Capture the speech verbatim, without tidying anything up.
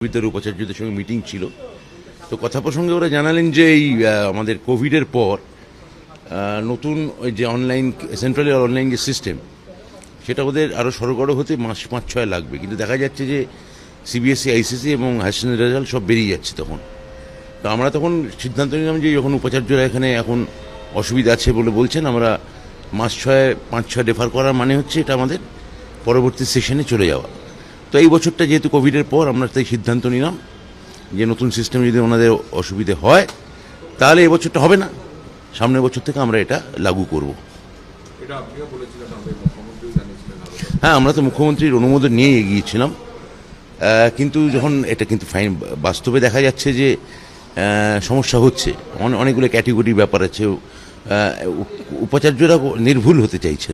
বিদ্যার উপাচার্যদের সঙ্গে মিটিং ছিল। তো কথা প্রসঙ্গে ওরা জানালেন যে এই আমাদের কোভিডের পর নতুন ওই যে অনলাইন সেন্ট্রালি অনলাইন যে সিস্টেম, সেটা ওদের আরও সরগড় হতে মাস পাঁচ ছয় লাগবে। কিন্তু দেখা যাচ্ছে যে সিবিএসসি, আইসিসি এবং হায়ার সেকেন্ডারি রেজাল্ট সব বেরিয়ে যাচ্ছে তখন। তো আমরা তখন সিদ্ধান্ত নিলাম যে যখন উপাচার্যরা এখানে এখন অসুবিধা আছে বলে বলছেন, আমরা মাস ছয় পাঁচ ছয় রেফার করার মানে হচ্ছে এটা আমাদের পরবর্তী সেশনে চলে যাওয়া। তো এই বছরটা যেহেতু কোভিডের পর আমরা তাই সিদ্ধান্ত নিলাম যে নতুন সিস্টেম যদি ওনাদের অসুবিধে হয় তাহলে এই বছরটা হবে না, সামনের বছর থেকে আমরা এটা লাগু করব। হ্যাঁ, আমরা তো মুখ্যমন্ত্রীর অনুমোদন নিয়ে এগিয়েছিলাম, কিন্তু যখন এটা কিন্তু ফাইন বাস্তবে দেখা যাচ্ছে যে সমস্যা হচ্ছে, অনেকগুলো ক্যাটেগরি ব্যাপার আছে, উপাচার্যরা নির্ভুল হতে চাইছে।